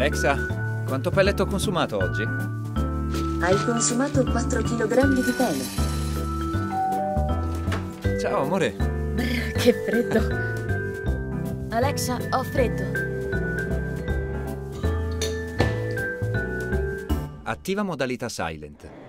Alexa, quanto pellet ho consumato oggi? Hai consumato 4 kg di pelo. Ciao, amore. Brr, che freddo. Alexa, ho freddo. Attiva modalità silent.